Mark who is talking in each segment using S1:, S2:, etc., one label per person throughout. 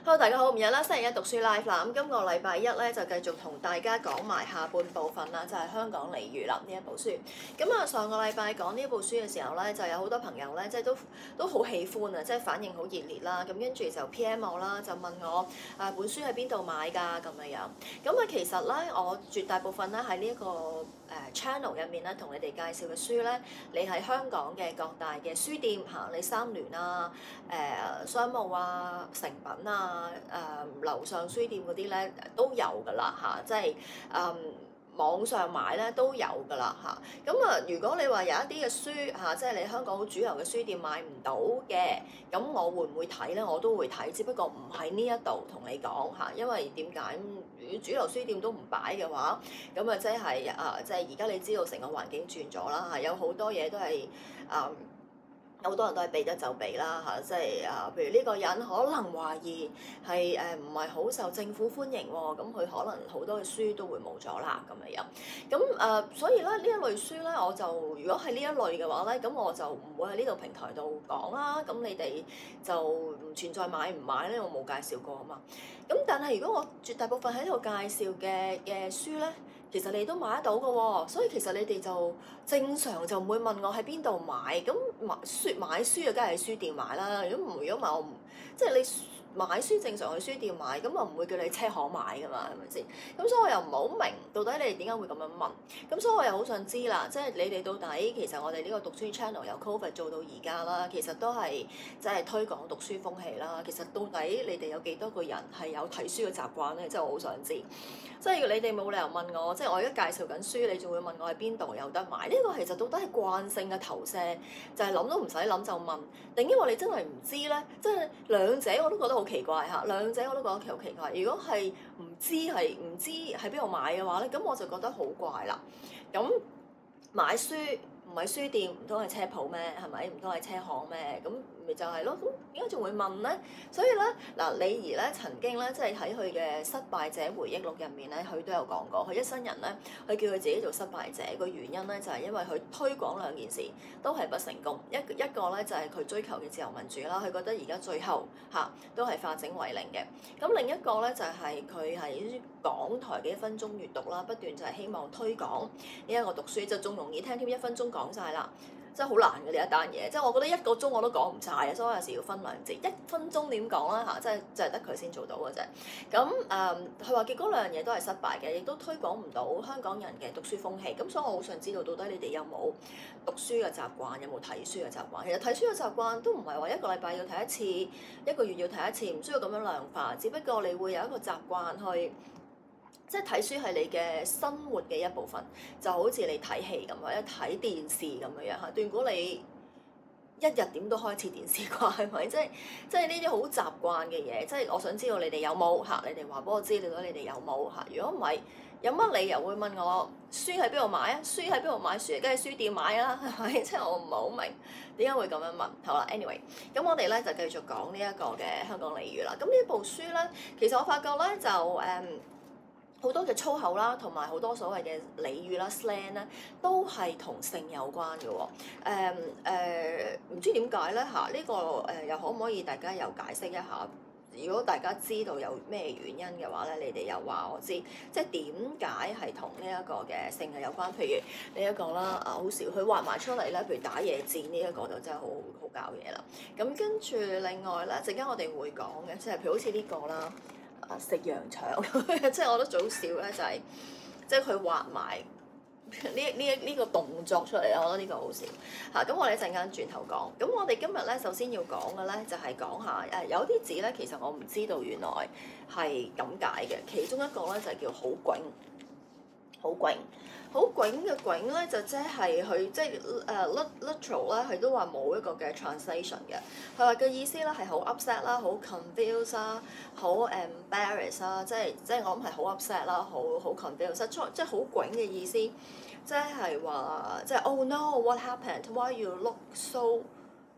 S1: Hello，大家好，唔日啦，星期一讀書 live 啦。咁今個禮拜一咧就繼續同大家講埋下半部分啦，就係、香港俚語啦呢一部書。咁啊，上個禮拜講呢部書嘅時候咧，就有好多朋友咧，即係都好喜歡啊，即係反應好熱烈啦。咁跟住就 PM 我啦，就問我本書喺邊度買㗎咁樣樣。咁啊，其實咧我絕大部分咧喺呢一個channel 入面咧，同你哋介紹嘅書咧，你喺香港嘅各大嘅書店嚇，你三聯啊、商務啊、誠品啊、樓上書店嗰啲咧都有㗎啦嚇，即係網上買咧都有㗎啦嚇。咁啊，如果你話有一啲嘅書嚇，即係你香港好主流嘅書店買唔到嘅，咁我會唔會睇咧？我都會睇，只不過唔喺呢一度同你講嚇，因為點解？如果主流書店都唔擺嘅話，咁啊即係即係而家你知道成個環境轉咗啦嚇，有好多嘢都係好多人都係避得就避啦嚇，即係譬如呢個人可能懷疑係唔係好受政府歡迎喎，咁佢可能好多嘅書都會冇咗啦咁樣樣。咁所以咧呢一類書咧，我就如果係呢一類嘅話咧，咁我就唔會喺呢度平台度講啦。咁你哋就唔存在買唔買咧，我冇介紹過啊嘛。咁但係如果我絕大部分喺呢度介紹嘅書咧，其實你都買得到嘅喎，所以其實你哋就正常就唔會問我喺邊度買，咁買書就梗係喺書店買啦。如果唔係我唔即係你買書正常去書店買，咁我唔會叫你車行買噶嘛，係咪先？咁所以我又唔係好明到底你哋點解會咁樣問，咁所以我又好想知啦，即係你哋到底其實我哋呢個讀書 channel 由 Covid 做到而家啦，其實都係即係推廣讀書風氣啦。其實到底你哋有幾多個人係有睇書嘅習慣咧？即係我好想知。即係你哋冇理由問我，即係我而家介紹緊書，你仲會問我喺邊度有得買？呢個其實到底係慣性嘅投射，就係諗都唔使諗就問，定因為你真係唔知咧？即係兩者我都覺得好奇怪嚇，兩者我都覺得好奇怪。如果係唔知喺邊度買嘅話咧，咁我就覺得好怪啦。咁買書唔係書店，唔通係車鋪咩？係咪？唔通係車行咩？咁咪就係咯。咁點解仲會問咧？所以咧嗱，李怡咧曾經咧，即係喺佢嘅失敗者回憶錄入面咧，佢都有講過，佢一生人咧，佢叫佢自己做失敗者個原因咧，就係因為佢推廣兩件事都係不成功。一個咧就係佢追求嘅自由民主啦，佢覺得而家最後都係化整為零嘅。咁另一個咧就係佢喺港台嘅1分鐘閱讀啦，不斷就係希望推廣呢一個讀書，就仲容易聽添，1分鐘講晒啦。真係好難嘅呢一單嘢，即係我覺得1個鐘我都講唔晒啊，所以有時要分兩節，1分鐘點講啦嚇，即係就係得佢先做到嘅啫。咁佢話結果兩樣嘢都係失敗嘅，亦都推廣唔到香港人嘅讀書風氣。咁所以我好想知道到底你哋有冇讀書嘅習慣，有冇睇書嘅習慣？其實睇書嘅習慣都唔係話1個禮拜要睇一次，1個月要睇一次，唔需要咁樣量化，只不過你會有一個習慣去。即係睇書係你嘅生活嘅一部分，就好似你睇戲咁或者睇電視咁樣嚇。斷估你一日點都開始電視啩，係咪？即係呢啲好習慣嘅嘢。即係我想知道你哋有冇嚇？你哋話俾我知，你哋有冇嚇？如果唔係，有乜理由會問我書喺邊度買啊？書喺邊度買？書梗係書店買啦，係咪？即係我唔係好明點解會咁樣問。好啦 ，anyway，咁我哋咧就繼續講呢一個嘅香港俚語啦。咁呢部書咧，其實我發覺咧就好多嘅粗口啦，同埋好多所謂嘅俚語啦、slang 咧，都係同性有關嘅喎。唔知點解咧嚇？呢個又可唔可以大家又解釋一下？如果大家知道有咩原因嘅話咧，你哋又話我知，即係點解係同呢一個嘅性係有關？譬如呢一個啦，好少佢畫埋出嚟咧，譬如打野戰呢一個就真係好搞嘢啦。咁跟住另外咧，陣間我哋會講嘅，即係譬如好似呢個啦。食羊腸，即係我覺得最好笑咧，就係即係佢畫埋呢個動作出嚟啦。我覺得呢個好笑嚇。咁我哋一陣間轉頭講。咁我哋今日咧首先要講嘅咧就係講下有啲字咧，其實我唔知道原來係咁解嘅。其中一個咧就係叫好滾，好滾。好滾嘅滾咧，就即係佢即係literal 咧，佢都話冇一個嘅 translation 嘅。佢話嘅意思咧係好 upset 啦，好 confused 啦，好 embarrass 啦，即係我諗係好 upset 啦，好 confused，即係好滾嘅意思，即係話即係 oh no what happened why you look so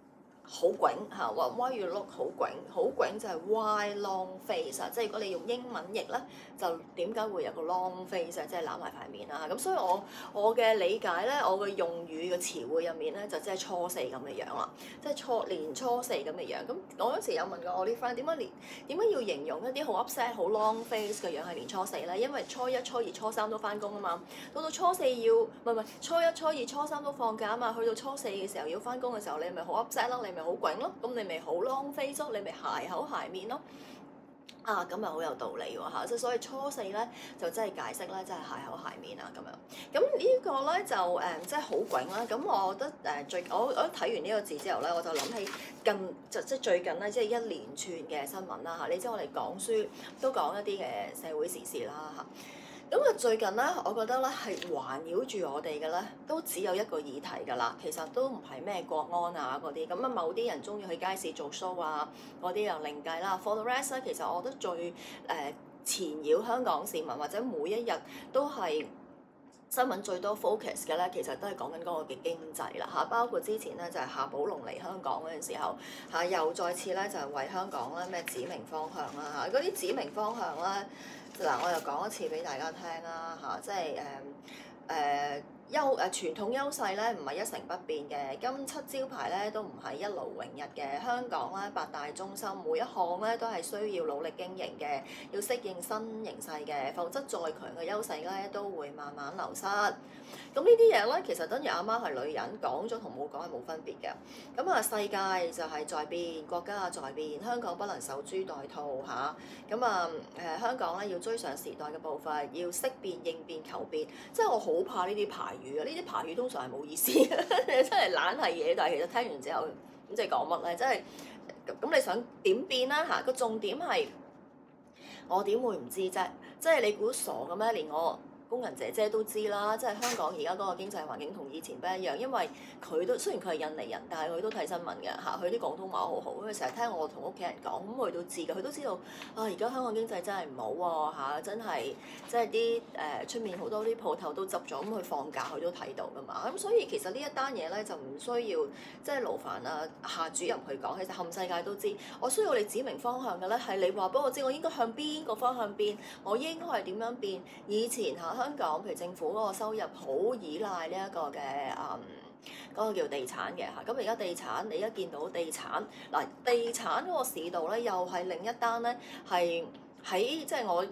S1: 好囧嚇，話 why you look 好囧，好囧就係 why long face 啊！即係如果你用英文譯咧，就點解會有個 long face 啊？即係攬埋塊面啦。咁所以我嘅理解咧，我嘅用語嘅詞彙入面咧，就即係初四咁嘅樣啦，即係年初四咁嘅樣。咁我嗰時有問過我啲 friend 點解要形容一啲好 upset 好 long face 嘅樣係年初四咧？因為初一、初二、初三都翻工啊嘛，到初四要唔係初一、初二、初三都放假啊嘛，去到初四嘅時候要翻工嘅時候，你咪好 upset 咯，你咪好囧咯，咁你咪好 long face 咯，你咪鞋口鞋面咯。啊，咁啊好有道理喎嚇，即係所以初四咧就真係解釋咧，即係鞋口鞋面啊咁樣。咁呢個咧就即係好囧啦。咁我覺得我睇完呢個字之後咧，我就諗起即係最近咧，即係一連串嘅新聞啦嚇。你知我哋講書都講一啲嘅社會時事啦嚇。咁啊，最近咧，我覺得咧係環繞住我哋嘅咧，都只有一個議題㗎啦。其實都唔係咩國安啊嗰啲，咁啊某啲人中意去街市做 show 啊，嗰啲又另計啦。For the rest 咧，其實我覺得最纏繞香港市民或者每一日都係新聞最多 focus 嘅咧，其實都係講緊嗰個嘅經濟啦嚇。包括之前咧就係夏寶龍嚟香港嗰陣時候嚇，又再次咧就係為香港咧咩指明方向啦嚇。嗰啲指明方向咧。嗱，我又講一次俾大家聽啦嚇，即係傳統優勢咧唔係一成不變嘅，金漆招牌咧都唔係一勞永逸嘅。香港咧八大中心每一項咧都係需要努力經營嘅，要適應新形勢嘅，否則再強嘅優勢咧都會慢慢流失。咁呢啲嘢咧，其實等於阿媽係女人講咗同冇講係冇分別嘅。咁啊，世界就係在變，國家在變，香港不能守株待兔嚇。咁香港咧要追上時代嘅步伐，要識變應變求變。即係我好怕呢啲牌語啊！呢啲牌語通常係冇意思嘅，真係懶係嘢。但係其實聽完之後，咁即係講乜咧？即係咁你想點變啦嚇？個重點係我點會唔知啫？即係你估傻嘅咩？連我工人姐姐都知啦，即係香港而家嗰個經濟環境同以前不一樣，因為佢都雖然佢係印尼人，但係佢都睇新聞嘅嚇，佢啲廣東話好好，因為成日聽我同屋企人講，咁佢都知嘅，佢都知道啊，而家香港經濟真係唔好喎嚇，真係即係啲出面好多啲鋪頭都執咗，咁佢放假佢都睇到噶嘛，咁所以其實呢一單嘢咧就唔需要即係勞煩啊夏主任去講，其實冚世界都知，我需要你指明方向嘅咧係你話俾我知，我應該向邊個方向變，我應該係點樣變？以前嚇香港譬如政府嗰個收入好依賴呢一個嘅嗰個叫地產嘅嚇，咁而家地產你一見到地產嗱，地產嗰個市道咧又係另一單咧，係喺即係我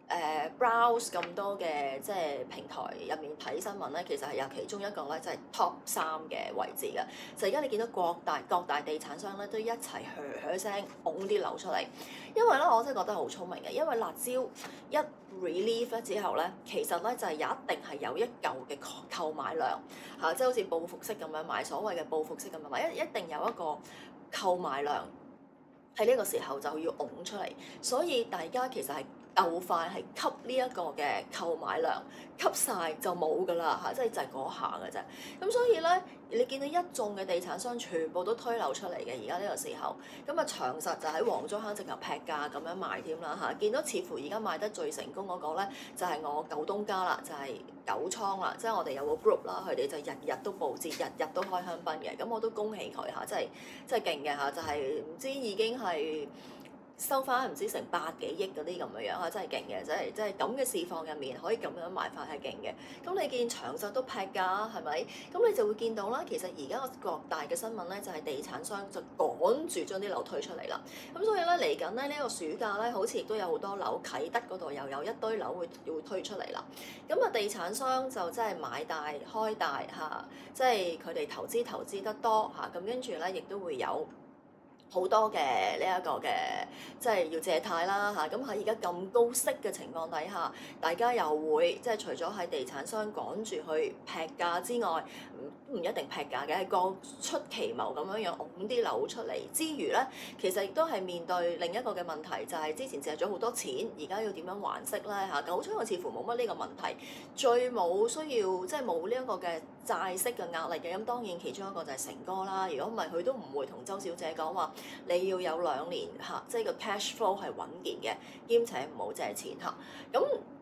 S1: browse 咁多嘅即係平台入面睇新聞咧，其實係有其中一個咧，即係 top 3嘅位置嘅。就而家你見到各大地產商咧都一齊噓聲拱啲樓出嚟，因為咧我真係覺得好聰明嘅，因為辣椒一 relief 咗之後咧，其實咧就係一定係有一嚿嘅購買量嚇，即係好似報復式咁樣買，所謂嘅報復式咁樣買，一定有一個購買量喺呢個時候就要拱出嚟，所以大家其實係夠快係吸呢一個嘅購買量，吸晒就冇㗎啦嚇，即係就係嗰下㗎啫。咁所以咧，你見到一眾嘅地產商全部都推樓出嚟嘅，而家呢個時候，咁啊長實就喺黃竹坑直頭劈價咁樣賣添啦嚇。見到似乎而家賣得最成功嗰個咧，就係我九東家啦，就係九倉啦，即係我哋有個 group 啦，佢哋就日日都佈節，日日都開香檳嘅，咁我都恭喜佢嚇，真係勁嘅嚇，就係唔知已經係收翻唔知成百幾億嗰啲咁嘅樣嚇，真係勁嘅，真係咁嘅市況入面可以咁樣賣法係勁嘅。咁你見長實都劈價係咪？咁你就會見到啦。其實而家個各大嘅新聞咧，就係地產商就趕住將啲樓推出嚟啦。咁所以咧嚟緊咧呢個暑假咧，好似亦都有好多樓，啟德嗰度又有一堆樓會推出嚟啦。咁啊，地產商就真係買大開大嚇，即係佢哋投資得多嚇，咁跟住咧亦都會有好多嘅呢一個嘅，即係要借貸啦嚇。咁喺而家咁高息嘅情況底下，大家又會即係除咗喺地產商趕住去劈價之外，唔一定劈價嘅，係各出奇謀咁樣樣拱啲樓出嚟之餘咧，其實亦都係面對另一個嘅問題，就係之前借咗好多錢，而家要點樣還息咧嚇？九倉似乎冇乜呢個問題，最冇需要即係冇呢一個嘅債息嘅壓力嘅。咁當然其中一個就係成哥啦。如果唔係，佢都唔會同周小姐講話你要有2年嚇，即係個 cash flow 係穩健嘅，兼且唔好借錢嚇。咁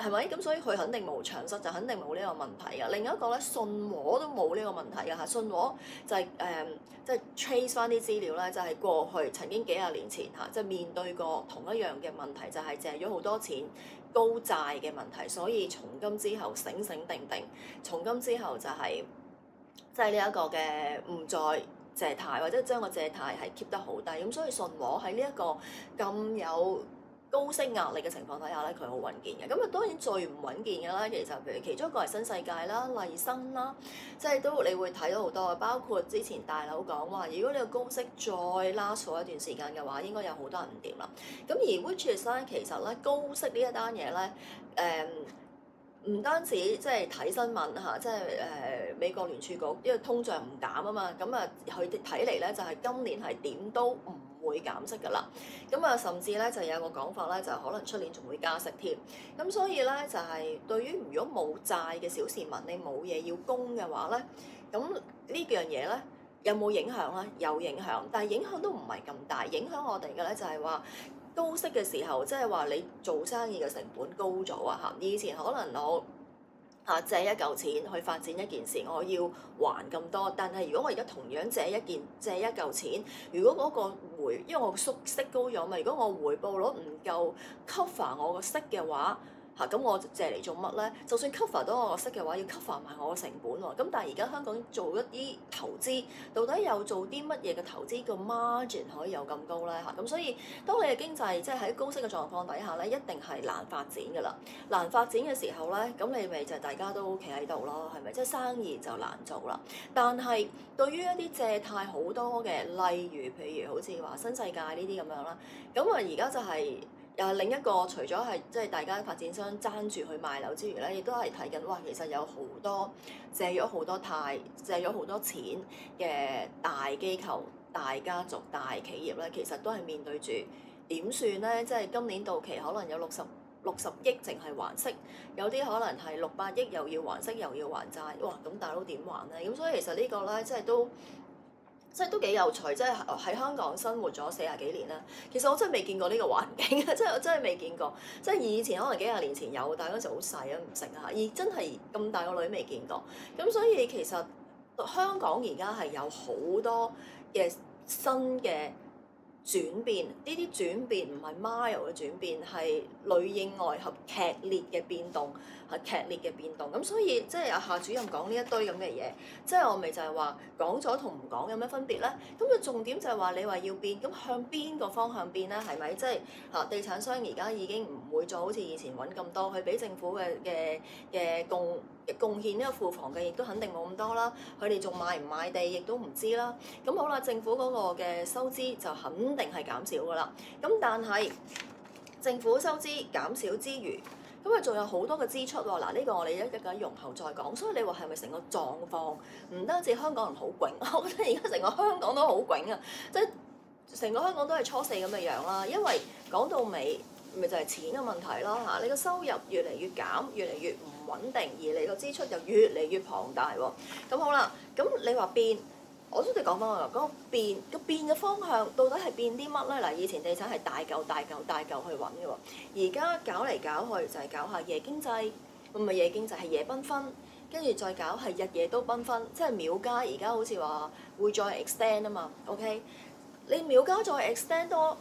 S1: 係咪？咁所以佢肯定冇長實就肯定冇呢個問題㗎。另一個咧，信和都冇呢個問題㗎嚇。信和就係即係 trace 翻啲資料咧，就係過去曾經幾廿年前嚇，即係面對過同一樣嘅問題，就係借咗好多錢高債嘅問題，所以從今之後醒醒定定，從今之後就係即係呢一個嘅唔再借貸，或者將個借貸係 keep 得好低。咁所以信和喺呢一個咁有高息壓力嘅情況底下咧，佢好穩健嘅。咁啊當然最唔穩健嘅咧，其實譬如其中一個係新世界啦、麗新啦，即係都你會睇到好多，包括之前大佬講話，如果你個高息再 last 咗一段時間嘅話，應該有好多人唔掂啦。咁而 which is 咧，其實咧高息呢一單嘢咧，唔單止即係睇新聞嚇，即係美國聯儲局因為通脹唔減啊嘛，咁啊佢哋睇嚟咧就係今年係點都唔會減息㗎啦，咁啊甚至咧就有個講法咧，就可能出年仲會加息添。咁所以咧就係對於如果冇債嘅小市民，你冇嘢要供嘅話咧，咁呢樣嘢咧有冇影響咧？有影響，但係影響都唔係咁大。影響我哋嘅咧就係話高息嘅時候，即係話你做生意嘅成本高咗啊嚇！以前可能我借一嚿錢去發展一件事，我要還咁多。但係如果我而家同樣借一嚿錢，如果嗰個因為我息高咗嘛，如果我回報率唔夠 cover 我個息嘅話，咁我借嚟做乜咧？就算 cover 到我個息嘅話，要 cover 埋我個成本喎。咁但係而家香港做一啲投資，到底有做啲乜嘢嘅投資個 margin 可以有咁高咧？咁所以當你嘅經濟即係喺高息嘅狀況底下咧，一定係難發展㗎啦。難發展嘅時候咧，咁你咪就大家都企喺度咯，係咪？即係生意就難做啦。但係對於一啲借貸好多嘅，例如譬如好似話新世界呢啲咁樣啦，咁啊而家就係。另一個除咗係即係大家發展商爭住去賣樓之餘咧，亦都係睇緊哇，其實有好多借咗好多貸、借咗好多錢嘅大機構、大家族、大企業咧，其實都係面對住點算咧？即係今年到期可能有60億淨係還息，有啲可能係600億又要還息又要還債，哇！咁大佬點還咧？咁所以其實呢個咧，即係都幾有趣，即係喺香港生活咗40幾年啦。其實我真係未見過呢個環境，即係我真係未見過。即係以前可能幾廿年前有，但係嗰時好細啊，唔識啊。而真係咁大個女未見過。咁所以其實香港而家係有好多嘅新嘅轉變，呢啲轉變唔係 mild 嘅轉變，係裏應外合劇烈嘅變動，係劇烈嘅變動。咁所以即係阿夏主任講呢一堆咁嘅嘢，即係我咪就係話講咗同唔講有咩分別咧？咁個重點就係話你話要變，咁向邊個方向變咧？係咪即係地產商而家已經唔會再好似以前揾咁多，去俾政府嘅貢獻呢個庫房嘅，亦都肯定冇咁多啦。佢哋仲賣唔賣地，亦都唔知啦。咁好啦，政府嗰個嘅收支就肯定係減少噶啦。咁但係政府收支減少之餘，咁啊仲有好多嘅支出喎。嗱，呢個我哋一陣容後再講。所以你話係咪成個狀況唔單止香港人好勁，我覺得而家成個香港都好勁啊！即係成個香港都係初四咁嘅樣啦。因為講到尾，咪就係錢嘅問題咯嚇。你個收入越嚟越減，越嚟越唔穩定，而你個支出就越嚟越龐大喎。咁好啦，咁你話變，我都哋講翻我嗰個變嘅方向，到底係變啲乜咧？嗱，以前地產係大嚿去揾嘅喎，而家搞嚟搞去就係搞下夜經濟，唔係夜經濟係夜繽紛，跟住再搞係日夜都繽紛，即係廟街而家好似話會再 extend 啊嘛 ，OK？ 你廟街再 extend 多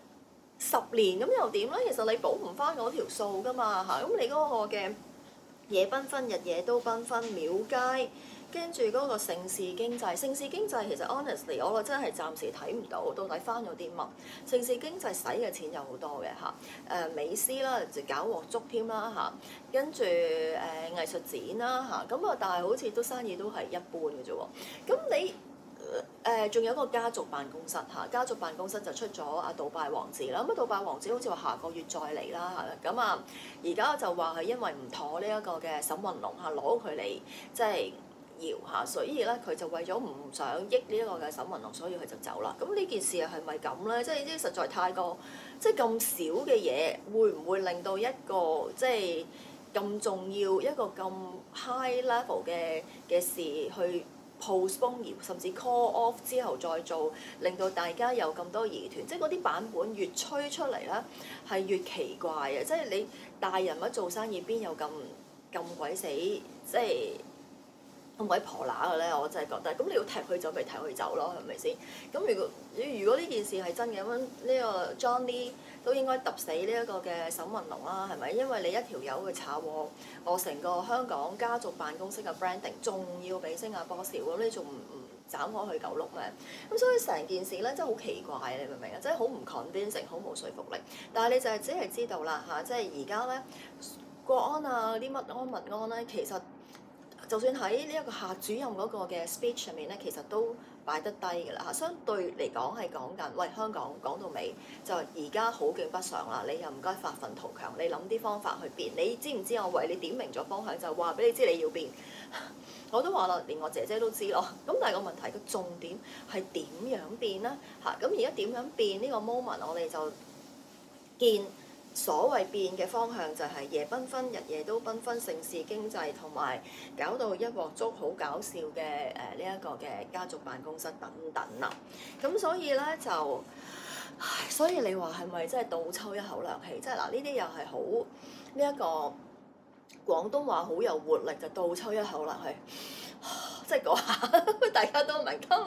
S1: 10年咁又點咧？其實你補唔翻嗰條數噶嘛嚇，咁你嗰個嘅夜繽紛、日夜都繽紛、廟街，跟住嗰個盛事經濟其實 honestly 我真係暫時睇唔到底翻咗啲乜。盛事經濟使嘅錢有好多嘅嚇，美斯啦就搞鑊粥添啦嚇，跟住藝術展啦嚇，咁啊但係好似都生意都係一般嘅啫喎，咁你？仲有個家族辦公室嚇，家族辦公室就出咗阿杜拜王子啦。咁啊，杜拜王子好似話下個月再嚟啦嚇。咁啊，而家就話係因為唔妥呢一個嘅沈雲龍嚇攞佢嚟即係搖嚇，所以咧佢就為咗唔想益呢一個嘅沈雲龍，所以佢就走啦。咁呢件事係咪咁咧？即係呢啲實在太過即係咁少嘅嘢，會唔會令到一個即係咁重要一個咁 high level 嘅事去 postpone 而甚至 call off 之後再做，令到大家有咁多疑團，即係嗰啲版本越吹出嚟咧係越奇怪嘅，即係你大人物做生意邊有咁鬼死即係咁鬼婆乸嘅咧？我真係覺得，咁你要踢佢走咪踢佢走咯，係咪先？咁如果呢件事係真嘅，咁呢個 John Lee 都應該揼死呢一個嘅沈雲龍啦，係咪？因為你一條友去炒我成個香港家族辦公室嘅 branding，仲要俾新加坡少，咁你仲唔斬開去九碌咩？咁所以成件事咧真係好奇怪，你明唔明啊？真係好唔 convincing，好冇說服力。但係你就係只係知道啦嚇，即係而家咧國安啊啲乜安民安咧，其實就算喺呢一個夏主任嗰個嘅 speech 上面咧，其實都擺得低㗎啦嚇。相對嚟講係講緊，喂香港講到尾就而家好景不常啦，你又唔該發奮圖強，你諗啲方法去變。你知唔知我為你點明咗方向，就話俾你知你要變。我都話啦，連我姐姐都知咯。咁但係個問題個重點係點樣變咧嚇？咁而家點樣變呢個 moment，我哋就見。所謂變嘅方向就係夜繽紛，日夜都繽紛，盛事經濟同埋搞到一鑊粥好搞笑嘅呢一個嘅家族辦公室等等啦。咁所以咧就，所以你話係咪真係倒抽一口涼氣？即係嗱，呢啲又係好呢一個廣東話好有活力嘅倒抽一口涼氣。即係嗰下，大家都明。當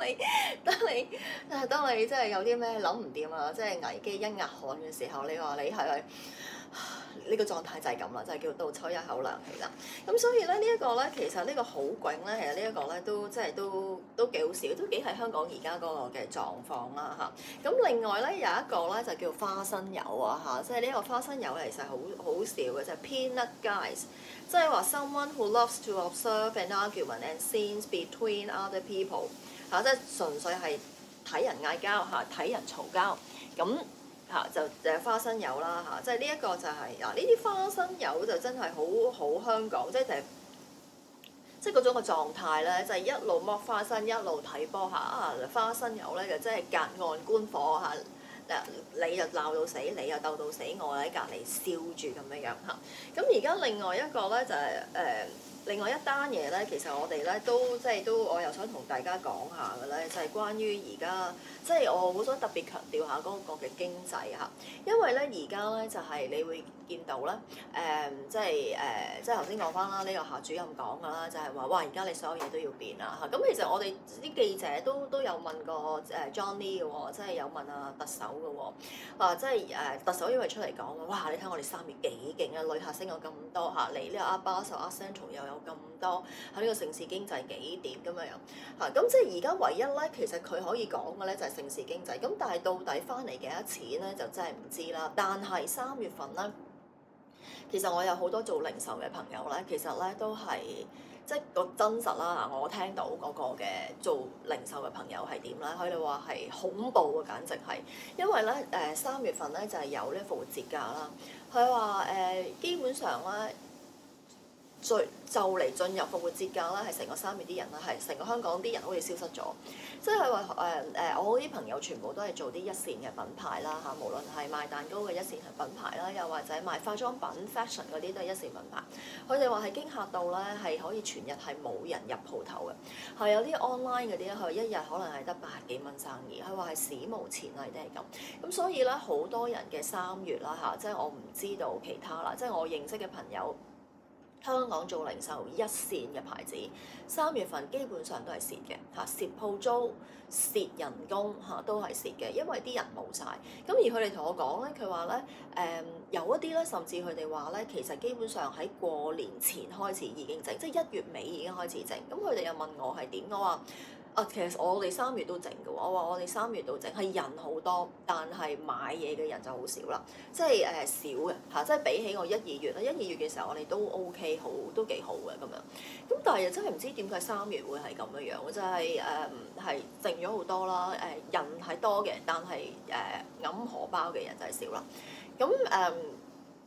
S1: 你真係有啲咩諗唔掂啊，即係危機一額汗嘅時候，你話你係咪？呢個狀態就係咁啦，就係叫倒抽一口涼氣啦。咁所以咧，呢一個咧，其實呢個好勁咧，其實呢一個咧都即係都幾好笑，都幾係香港而家嗰個嘅狀況啦嚇。咁另外咧有一個咧就叫花生友啊嚇，即係呢一個花生友其實好笑嘅，就係 Peanut Guys，即係話 someone who loves to observe an argument and scenes between other people 嚇，即係純粹係睇人嗌交嚇，睇人嘈交咁。就係花生友啦嚇，即係呢一個就係嗱，呢啲花生友就真係好香港，即係嗰種嘅狀態咧，就係一路剝花生一路睇波嚇。花生友咧就真係隔岸觀火嚇，你就鬧到死，你又鬥到死，我喺隔離笑住咁樣嚇。咁而家另外一個咧就係另外一單嘢咧，其實我哋咧都我又想同大家講下嘅咧，就係關於而家即係我好想特別強調下嗰個嘅經濟嚇，因為咧而家咧就係你會見到咧即係頭先講翻啦，呢個夏主任講㗎啦，就係話哇而家你所有嘢都要變啦嚇。咁其實我哋啲記者都有問過John Lee 嘅喎，即係有問特首嘅喎，即係特首因為出嚟講話，哇你睇我哋3月幾勁啊，旅客升咗咁多嚇，嚟呢個阿巴首、阿 Central 又有咁多喺呢個城市經濟幾點咁樣嚇，咁即係而家唯一咧，其實佢可以講嘅咧就係城市經濟，咁但係到底翻嚟幾多錢咧就真係唔知啦。但係3月份咧，其實我有好多做零售嘅朋友咧，其實咧都係即係個真實啦。我聽到嗰個嘅做零售嘅朋友係點咧？佢哋話係恐怖啊，簡直係，因為咧3月份咧就係有呢復活節假啦。佢話基本上咧。就嚟進入復活節假啦，係成個3月啲人啦，係成個香港啲人好似消失咗。即係話我啲朋友全部都係做啲一線嘅品牌啦嚇，無論係賣蛋糕嘅一線品牌啦，又或者賣化妝品 fashion 嗰啲都係一線品牌。佢哋話係驚嚇到咧，係可以全日係冇人入鋪頭嘅，係有啲 online 嗰啲咧，佢一日可能係得80幾蚊生意。佢話係史無前例都係咁。咁所以咧，好多人嘅3月啦嚇，即係我唔知道其他啦，即係我認識嘅朋友。香港做零售一線嘅牌子，3月份基本上都係蝕嘅嚇，蝕鋪租、蝕人工嚇都係蝕嘅，因為啲人冇晒。咁而佢哋同我講咧，佢話咧有一啲咧，甚至佢哋話咧，其實基本上喺過年前開始已經整，即係1月尾已經開始整。咁佢哋又問我係點，我話。其實我哋3月都整嘅喎，我話我哋3月都整，係人好多，但係買嘢嘅人就好少啦，即係少嘅嚇，即係比起我1、2月啦，1、2月嘅時候我哋都 OK 好，都幾好嘅咁樣。咁但係又真係唔知點解3月會係咁樣樣，就係係靜咗好多啦，人係多嘅，但係揞荷包嘅人就係少啦。咁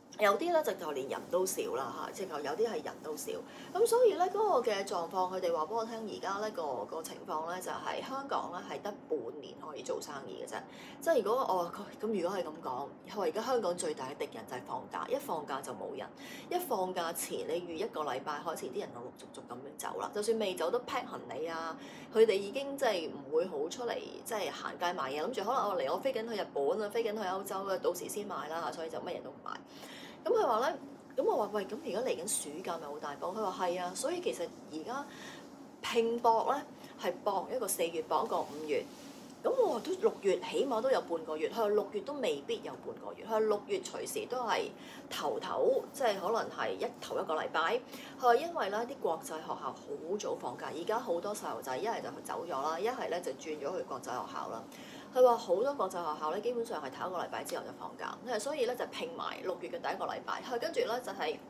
S1: 有啲咧直頭連人都少啦嚇，直頭有啲係人都少，咁所以咧嗰個嘅狀況，佢哋話俾我聽，而家咧個情況咧就係香港咧係得半年可以做生意嘅啫。即係如果咁如果係咁講，佢話而家香港最大嘅敵人就係放假，一放假就冇人，一放假前你預一個禮拜開始，啲人陸陸續續咁樣走啦。就算未走都 pack 行李啊，佢哋已經即係唔會好出嚟即係行街買嘢，諗住可能我飛緊去日本啊，飛緊去歐洲啊，到時先買啦，所以就乜嘢都唔買。咁佢話咧，咁我話喂，咁而家嚟緊暑假咪好大波？佢話係啊，所以其實而家拼搏咧係搏一個4月，搏一個5月。咁我話都6月起碼都有半個月，佢話6月都未必有半個月，佢話6月隨時都係頭，即係可能係頭一個禮拜。佢話因為咧啲國際學校好早放假，而家好多細路仔一係就走咗啦，一係咧就轉咗去國際學校啦。佢話好多國際學校咧，基本上係頭一個禮拜之後就放假，所以咧就拼埋6月嘅第一個禮拜。佢跟住咧就係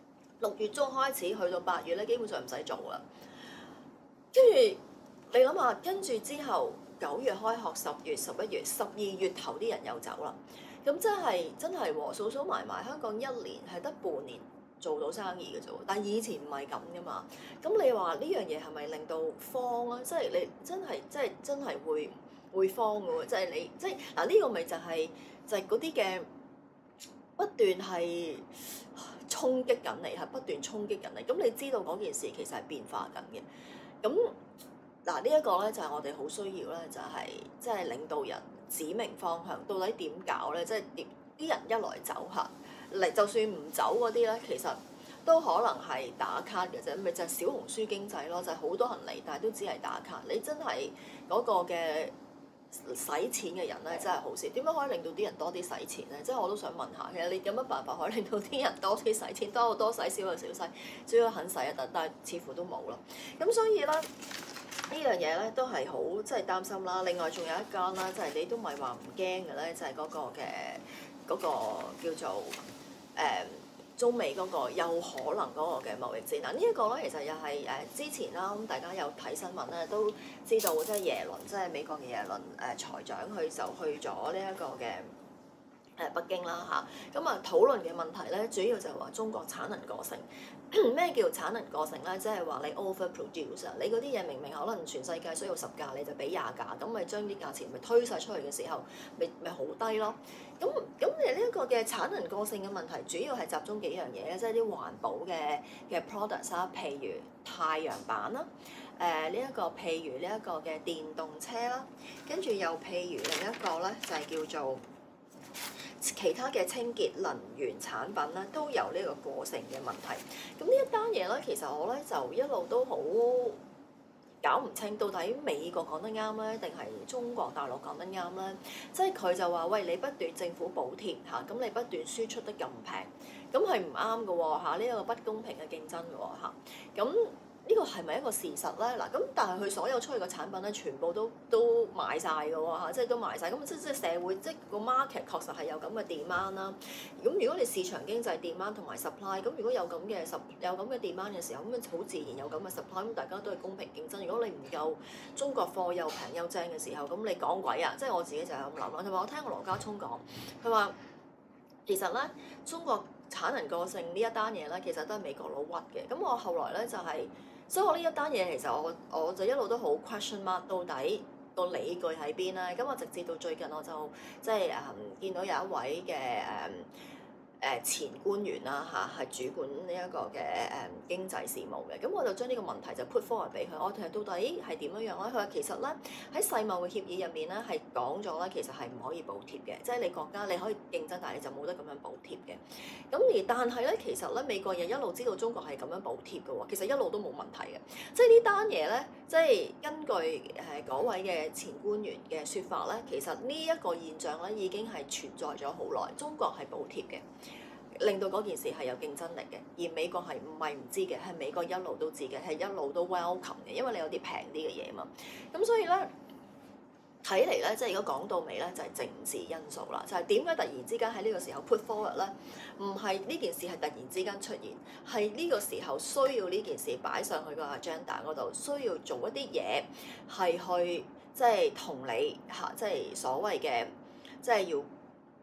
S1: 6月中開始去到8月咧，基本上唔使做啦。跟住你諗下，跟住之後9月開學，10月、11月、12月頭啲人又走啦。咁真係喎，數埋埋香港1年係得半年做到生意嘅啫喎。但係以前唔係咁噶嘛。咁你話呢樣嘢係咪令到慌啊？即係你真係會慌嘅喎，即係你即係嗱呢個咪就係嗰啲嘅不斷係衝擊緊你，係不斷衝擊緊你。咁你知道嗰件事其實係變化緊嘅。咁嗱呢一個咧就係我哋好需要咧，就係即係領導人指明方向，到底點搞咧？即係啲人一來走嚇嚟，就算唔走嗰啲咧，其實都可能係打卡嘅啫，咪就係小紅書經濟咯，就係好多人嚟，但係都只係打卡。你真係嗰個嘅使錢嘅人咧，真係好少。點樣可以令到啲人多啲使錢咧？即係我都想問下，其實你有乜辦法可以令到啲人多啲使錢，多使少就少使，只要肯使一得，但係似乎都冇咯。咁所以咧，呢樣嘢咧都係好即係擔心啦。另外仲有一間啦，即係你都唔係話唔驚嘅咧，就係嗰個叫做中美嗰個有可能嗰個嘅貿易戰。嗱呢一個咧其實又係之前啦，咁大家有睇新聞咧都知道，即係耶倫，即係美國嘅耶倫財長，佢就去咗呢一個嘅北京啦嚇。咁討論嘅問題咧，主要就係話中國產能過剩。咩叫產能過剩咧？即係話你 overproduce 你嗰啲嘢明明可能全世界需要10架，你就俾20架，咁咪將啲價錢咪推晒出去嘅時候，咪好低咯。咁呢一個嘅產能過剩嘅問題，主要係集中幾樣嘢咧，即係啲環保嘅 products 啦，譬如太陽板啦，呢一個譬如呢一個嘅電動車啦，跟住又譬如另一個咧就係叫做其他嘅清潔能源產品咧，都有呢個過剩嘅問題。咁呢一單嘢咧，其實我咧就一路都好搞唔清，到底美國講得啱咧，定係中國大陸講得啱咧？即係佢就話：喂，你不斷政府補貼嚇，咁你不斷輸出得咁平，咁係唔啱嘅喎嚇，呢一個不公平嘅競爭嘅喎嚇，咁。呢個係咪一個事實咧？嗱，咁但係佢所有出去嘅產品咧，全部都賣晒嘅喎嚇，即係都賣晒。咁即係社會，即係個 market 確實係有咁嘅 demand 啦。咁如果你市場經濟 demand 同埋 supply，咁如果有咁嘅 demand 嘅時候，咁好自然有咁嘅 supply，咁大家都係公平競爭。如果你唔夠中國貨又平又正嘅時候，咁你講鬼啊！即係我自己就係咁諗啦。同埋我聽過羅家聰講，佢話其實咧中國產能過剩呢一單嘢咧，其實都係美國佬屈嘅。咁我後來咧就係。所以我呢一單嘢其實我就一路都好 question mark， 到底個理據喺邊咧？咁我直至到最近我就即係見到有一位嘅前官員啦嚇，係主管呢一個嘅經濟事務嘅，咁我就將呢個問題就 put forward 俾佢，我哋到底係點樣樣咧？佢話其實咧喺世貿嘅協議入面咧係講咗咧，其實係唔可以補貼嘅，即係你國家你可以競爭，但係你就冇得咁樣補貼嘅。咁但係咧，其實咧美國人一路知道中國係咁樣補貼嘅喎，其實一路都冇問題嘅。即係呢單嘢咧，即係根據嗰位嘅前官員嘅説法咧，其實呢一個現象咧已經係存在咗好耐，中國係補貼嘅。令到嗰件事係有競爭力嘅，而美國係唔知嘅，係美國一路都知嘅，係一路都 welcome 嘅，因為你有啲平啲嘅嘢嘛。咁所以咧，睇嚟咧，即係如果講到尾咧，就係政治因素啦。就係點解突然之間喺呢個時候 put forward 咧？唔係呢件事係突然之間出現，係呢個時候需要呢件事擺上去個 agenda 嗰度，需要做一啲嘢係去即係同你嚇，即係所謂嘅即係要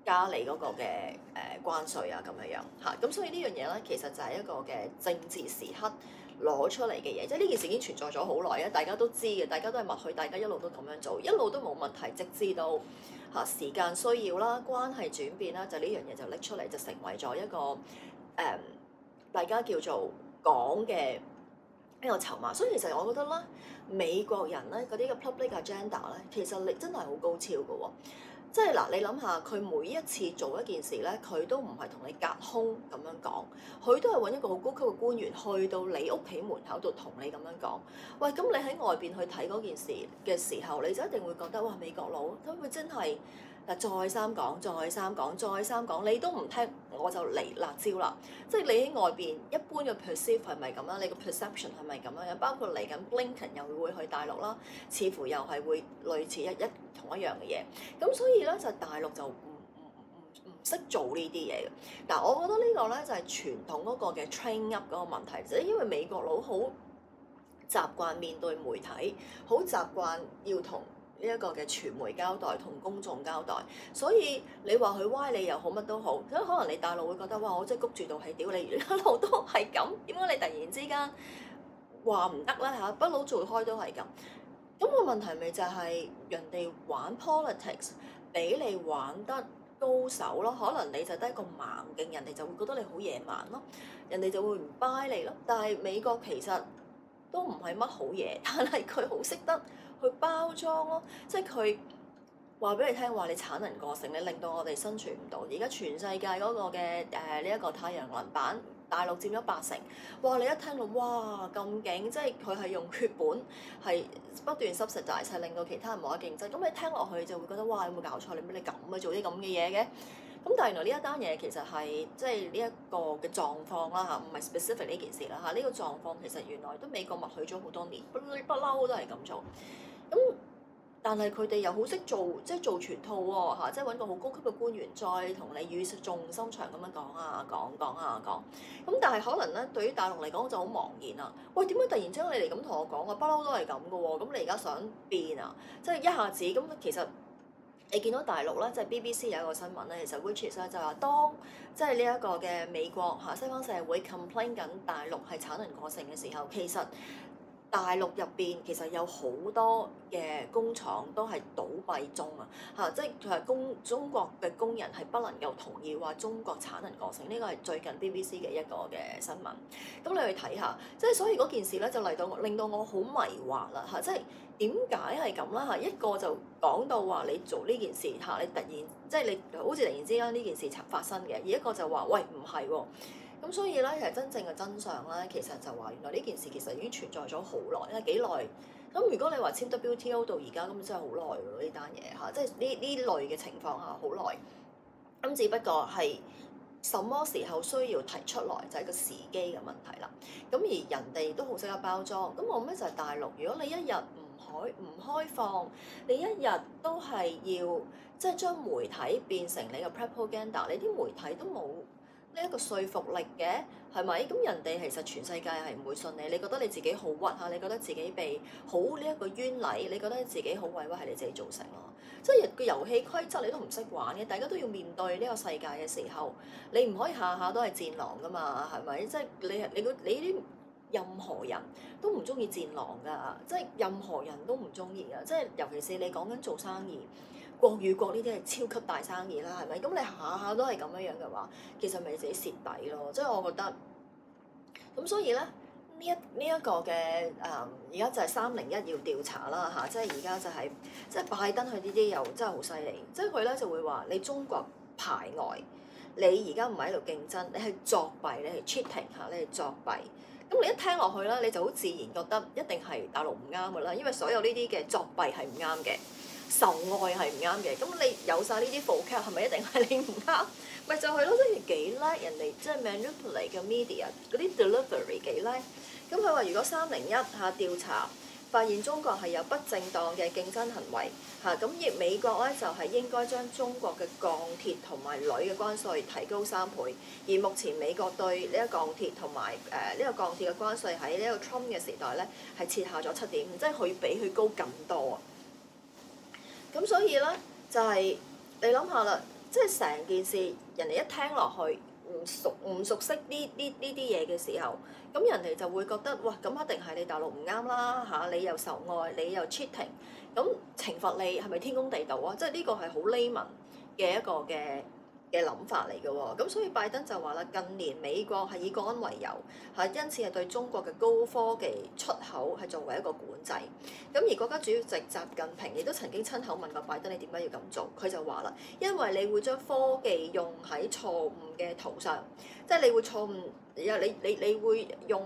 S1: 加你嗰個嘅關稅啊咁樣嚇，咁所以呢樣嘢咧其實就係一個嘅政治時刻攞出嚟嘅嘢，即係呢件事已經存在咗好耐啊，大家都知嘅，大家都係默許，大家一路都咁樣做，一路都冇問題，直至到時間需要啦、關係轉變啦，就呢樣嘢就拎出嚟，就成為咗一個大家叫做講嘅一個籌碼。所以其實我覺得啦，美國人咧嗰啲嘅 public agenda 咧，其實你真係好高超嘅喎。即係嗱，你諗下，佢每一次做一件事咧，佢都唔係同你隔空咁樣講，佢都係揾一個好高級嘅官員去到你屋企門口度同你咁樣講。喂，咁你喺外邊去睇嗰件事嘅時候，你就一定會覺得哇，美國佬咁佢真係再三講、再三講、再三講，你都唔聽，我就嚟辣椒啦。即係你喺外邊一般嘅 perceive 係咪咁啦？你個 perception 係咪咁樣？包括嚟緊 Blinken 又會去大陸啦，似乎又係會類似同一樣嘅嘢。咁所以咧就大陸就唔識做呢啲嘢嘅。嗱，我覺得呢個咧就係傳統嗰個嘅 train up 嗰個問題，就係因為美國佬好習慣面對媒體，好習慣要同呢一個嘅傳媒交代，同公眾交代，所以你話佢歪你又好，乜都好，咁可能你大陸會覺得哇，我真係谷住道氣，屌你一路都係咁，點解你突然之間話唔得咧嚇？不嬲做開都係咁，咁個問題咪就係人哋玩 politics 比你玩得高手咯，可能你就得一個盲勁，人哋就會覺得你好野蠻咯，人哋就會唔 buy 你咯。但係美國其實都唔係乜好嘢，但係佢好識得去包裝咯，即係佢話俾你聽話，你產能過剩，你令到我哋生存唔到。而家全世界嗰個嘅呢一個太陽能板，大陸佔咗80%，哇！你一聽到哇咁勁，即係佢係用血本係不斷subsidize，係令到其他人冇得競爭。咁你聽落去就會覺得哇，有冇搞錯？你咁啊做啲咁嘅嘢嘅？咁但係原來呢一單嘢其實係即係呢一個嘅狀況啦嚇，唔係 specific 呢件事啦嚇。呢個狀況其實原來都美國默許咗好多年，不嬲都係咁做。咁但係佢哋又好識做，即係做全套喎嚇，即係揾個好高級嘅官員再同你語重心長咁樣講啊講。咁但係可能咧，對於大陸嚟講就好茫然啦。喂，點解突然之間你嚟咁同我講啊？不嬲都係咁嘅喎，咁你而家想變啊？即係一下子咁，其實你見到大陸咧，即係 BBC 有一個新聞咧，其實 which is 咧就話當即係呢一個嘅美國嚇西方社會 complain 緊大陸係產能過剩嘅時候，其實大陸入邊其實有好多嘅工廠都係倒閉中啊！嚇，即係佢係中國嘅工人係不能夠同意話中國產能過剩，呢個係最近 BBC 嘅一個嘅新聞。咁你去睇下，即係所以嗰件事咧就令到我好迷惑啦嚇！即係點解係咁啦嚇？一個就講到話你做呢件事嚇，你突然即係你好似突然之間呢件事發生嘅，而一個就話喂唔係喎。咁所以咧，其實真正嘅真相咧，其實就話原來呢件事其實已經存在咗好耐，幾耐？咁如果你話簽 WTO 到而家，咁真係好耐喎呢單嘢嚇，即係呢類嘅情況下好耐。咁只不過係什麼時候需要提出來，就係個時機嘅問題啦。咁而人哋都好識得包裝，咁我咩就係大陸。如果你一日唔開放，你一日都係要即係將媒體變成你嘅 propaganda，你啲媒體都冇呢一個說服力嘅，係咪？咁人哋其實全世界係唔會信你，你覺得你自己好屈嚇，你覺得自己被好呢一個冤禮，你覺得自己好委屈係你自己造成咯。即係個遊戲規則你都唔識玩嘅，大家都要面對呢個世界嘅時候，你唔可以下下都係戰狼噶嘛，係咪？即係你啲任何人都唔中意戰狼噶，即係任何人都唔中意噶，即係尤其是你講緊做生意。國與國呢啲係超級大生意啦，係咪？咁你下下都係咁樣嘅話，其實咪自己蝕底咯。即係我覺得，咁所以咧，呢一個嘅而家就係301要調查啦嚇，即係而家就係即係拜登佢呢啲又真係好犀利，即係佢咧就會話你中國排外，你而家唔係喺度競爭，你係作弊，你係 cheating 嚇，你係作弊。咁你一聽落去啦，你就好自然覺得一定係大陸唔啱㗎啦，因為所有呢啲嘅作弊係唔啱嘅。受愛係唔啱嘅，咁你有晒呢啲 vocab 係咪一定係你唔啱？咪就係咯，即係幾叻人哋，即係 manipulate 嘅 media 嗰啲 delivery 幾叻。咁佢話如果301下調查發現中國係有不正當嘅競爭行為嚇，咁而美國咧就係應該將中國嘅鋼鐵同埋鋁嘅關稅提高3倍。而目前美國對呢個鋼鐵同埋呢個鋼鐵嘅關稅喺呢個 Trump 嘅時代咧係設下咗7.5，即係佢比佢高咁多啊！咁所以咧就係、你諗下啦， 即係成件事人哋一聽落去唔熟悉呢啲嘢嘅時候，咁人哋就會覺得哇，咁一定係你大陸唔啱啦嚇，你又受愛，你又 cheating，咁懲罰你係咪天公地道啊？即係呢個係好 layman 嘅一個嘅諗法嚟嘅喎，咁所以拜登就話啦，近年美國係以國安為由，因此係對中國嘅高科技出口係作為一個管制。咁而國家主席習近平亦都曾經親口問過拜登：你點解要咁做？佢就話啦，因為你會將科技用喺錯誤嘅途上，即係你會錯誤，你會用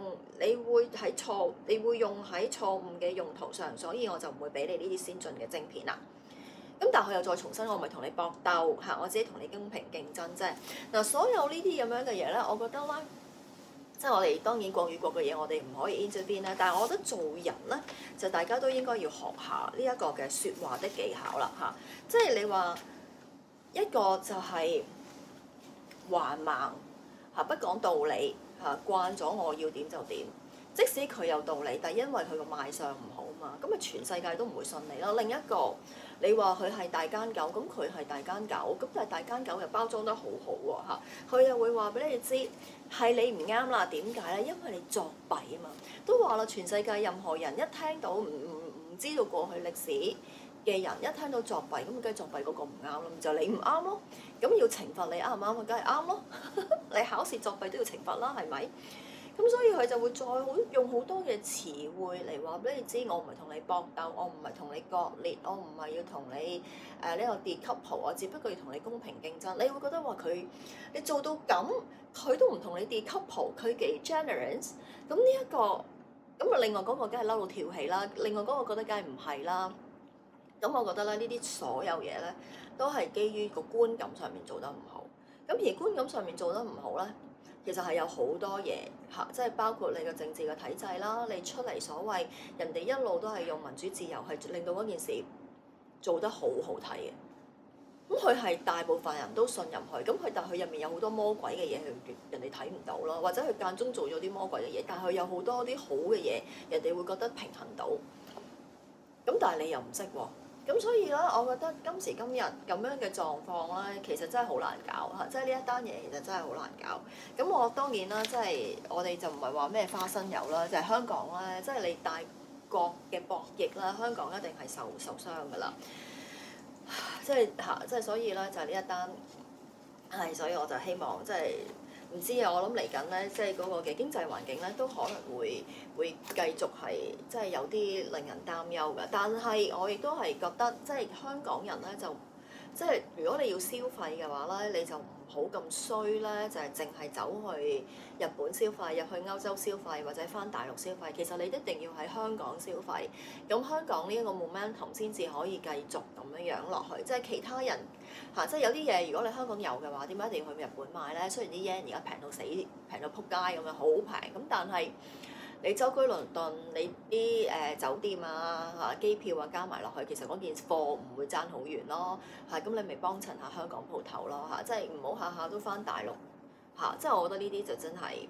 S1: 喺錯誤嘅用途上，所以我就唔會俾你呢啲先進嘅晶片啦。咁但係佢又再重申，我唔係同你搏鬥嚇，我自己同你公平競爭啫。嗱，所有呢啲咁樣嘅嘢咧，我覺得咧，即係我哋當然國與國嘅嘢，我哋唔可以 intervene 啦。但係我覺得做人咧，就大家都應該要學下呢一個嘅説話的技巧啦嚇。即係你話一個就係橫蠻嚇，不講道理嚇，慣咗我要點就點。即使佢有道理，但係因為佢個賣相唔好嘛，咁啊全世界都唔會信你咯。另一個你話佢係大奸狗，咁佢係大奸狗，咁但係大奸狗又包裝得好好喎嚇，佢又會話俾你知係你唔啱啦。點解咧？因為你作弊啊嘛。都話啦，全世界任何人一聽到唔知道過去歷史嘅人，一聽到作弊，咁梗係作弊嗰個唔啱咯，就你唔啱咯。咁要懲罰你啱唔啱啊？梗係啱咯。你考試作弊都要懲罰啦，係咪？咁所以佢就會再用好多嘅詞彙嚟話俾你知，我唔係同你搏鬥，我唔係同你割裂，我唔係要同你呢個跌級蒲，我只不過要同你公平競爭。你會覺得話你做到咁，佢都唔同你跌級蒲，佢幾 generous？ 咁呢一個咁啊，另外嗰個梗係嬲到跳起啦，另外嗰個覺得梗係唔係啦。咁我覺得咧，呢啲所有嘢咧都係基於個觀感上面做得唔好。咁而觀感上面做得唔好咧，其實係有好多嘢嚇，即係包括你個政治嘅體制啦，你出嚟所謂人哋一路都係用民主自由係令到嗰件事做得好好睇嘅。咁佢係大部分人都信任佢，咁但係佢入面有好多魔鬼嘅嘢，人哋睇唔到咯，或者佢間中做咗啲魔鬼嘅嘢，但係佢有好多啲好嘅嘢，人哋會覺得平衡到。咁但係你又唔識喎。咁所以咧，我覺得今時今日咁樣嘅狀況咧，其實真係好難搞嚇，即係呢一單嘢其實真係好難搞。咁我當然啦，即係我哋就唔係話咩花生油啦，就係香港咧，即係你大國嘅博弈啦，香港一定係受傷㗎啦。即係所以咧，就係呢一單係，所以我就希望即係。唔知啊，我諗嚟緊咧，即係嗰個嘅經濟環境咧，都可能會繼續係即係有啲令人擔憂嘅。但係我亦都係覺得，即係香港人咧就即係如果你要消費嘅話咧，你就唔好咁衰咧，就係淨係走去日本消費、入去歐洲消費或者翻大陸消費。其實你一定要喺香港消費，咁香港呢一個 momentum 先至可以繼續咁樣落去。即係其他人嚇，即係有啲嘢如果你香港有嘅話，點解一定要去日本買咧？雖然啲 yen 而家平到死、平到撲街咁樣，好平咁，但係你舟車勞頓，你啲酒店啊嚇、機票啊加埋落去，其實嗰件貨唔會爭好遠咯嚇。咁你咪幫襯下香港鋪頭咯嚇，即係唔好下下都翻大陸嚇。即係我覺得呢啲就真係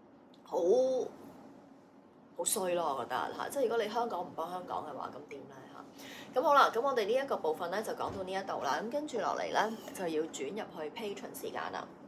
S1: 好衰咯，我覺得嚇。即係如果你香港唔幫香港嘅話，咁點咧嚇？咁好啦，咁我哋呢一個部分咧就講到呢一度啦。咁跟住落嚟咧就要轉入去 Patreon 時間啦。